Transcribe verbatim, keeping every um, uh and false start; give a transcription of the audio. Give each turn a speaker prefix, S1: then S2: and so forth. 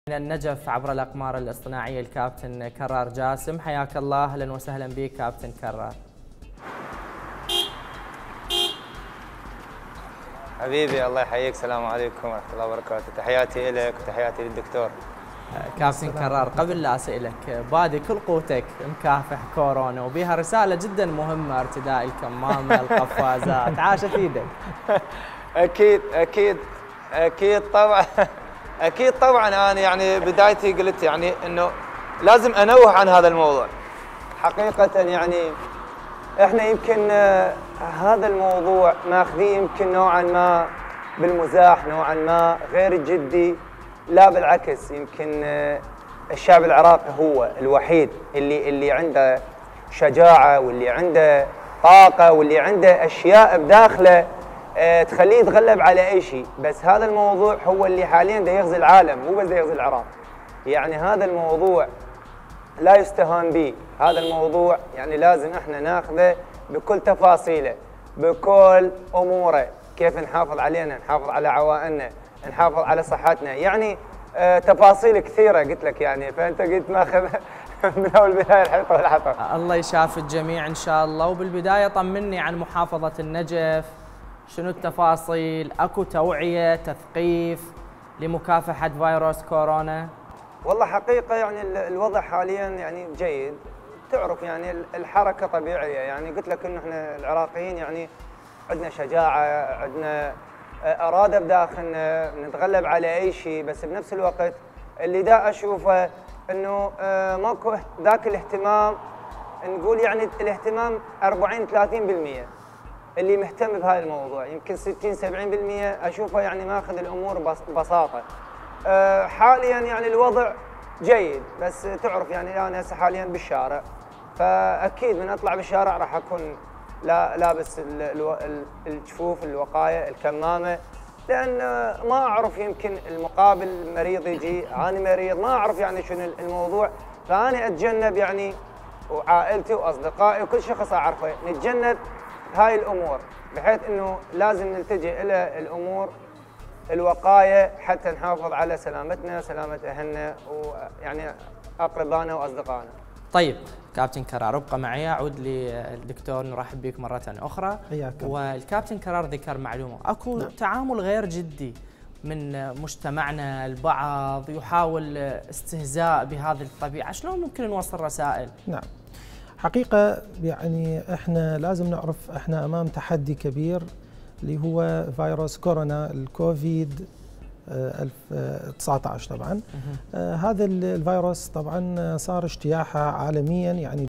S1: من النجف عبر الأقمار الاصطناعية الكابتن كرار جاسم. حياك الله، أهلا وسهلا بك كابتن كرار.
S2: حبيبي الله يحييك، السلام عليكم ورحمة الله وبركاته. تحياتي لك وتحياتي للدكتور.
S1: كابتن كرار، قبل لا أسألك، بادي كل قوتك مكافح كورونا وبها رسالة جدا مهمة: ارتداء الكمامة، القفازات، عاشت ايدك.
S2: أكيد أكيد أكيد طبعا أكيد طبعا. أنا يعني بدايتي قلت يعني إنه لازم أنوه عن هذا الموضوع. حقيقة يعني إحنا يمكن آه هذا الموضوع ماخذيه يمكن نوعا ما بالمزاح، نوعا ما غير جدي. لا بالعكس، يمكن آه الشعب العراقي هو الوحيد اللي اللي عنده شجاعة، واللي عنده طاقة، واللي عنده أشياء بداخله أه تخليه يتغلب على أي شيء. بس هذا الموضوع هو اللي حاليا دا يغزي العالم، مو بس دا يغزي العراق. يعني هذا الموضوع لا يستهان به. هذا الموضوع يعني لازم احنا ناخذه بكل تفاصيله، بكل اموره، كيف نحافظ علينا، نحافظ على عوائلنا، نحافظ على صحتنا. يعني أه تفاصيل كثيره قلت لك يعني، فانت قلت ماخذ من اول البدايه الحلقه والحطب.
S1: الله يشافي الجميع ان شاء الله. وبالبدايه طمني عن محافظه النجف، شنو التفاصيل؟ اكو توعيه، تثقيف لمكافحه فيروس كورونا؟
S2: والله حقيقه يعني الوضع حاليا يعني جيد. تعرف يعني الحركه طبيعيه. يعني قلت لك انه احنا العراقيين يعني عندنا شجاعه، عندنا اراده بداخلنا نتغلب على اي شيء. بس بنفس الوقت اللي دا اشوفه انه ماكو ذاك الاهتمام. نقول يعني الاهتمام أربعين ثلاثين بالمئة اللي مهتم بهذا الموضوع. يمكن ستين سبعين بالمئة اشوفه يعني ماخذ الامور ببساطه. حاليا يعني الوضع جيد. بس تعرف يعني انا هسه حاليا بالشارع، فاكيد من اطلع بالشارع راح اكون لا لابس الجفوف، الوقايه، الكمامه، لان ما اعرف يمكن المقابل مريض يجي، انا مريض، ما اعرف يعني شنو الموضوع. فانا اتجنب يعني، وعائلتي واصدقائي وكل شخص اعرفه نتجنب هاي الامور، بحيث انه لازم نلتجئ الى الامور الوقايه حتى نحافظ على سلامتنا، سلامه اهلنا ويعني اقربائنا واصدقائنا.
S1: طيب كابتن كرار، ابقى معي، اعود للدكتور نرحب بك مره اخرى.
S3: حياك.
S1: والكابتن كرار ذكر معلومه: اكو نعم. تعامل غير جدي من مجتمعنا، البعض يحاول استهزاء بهذه الطبيعه، شلون ممكن نوصل رسائل؟
S3: نعم، حقيقه يعني احنا لازم نعرف احنا امام تحدي كبير اللي هو فيروس كورونا، الكوفيد ألف وتسعة عشر طبعا. آه هذا الفيروس طبعا صار اجتياحه عالميا، يعني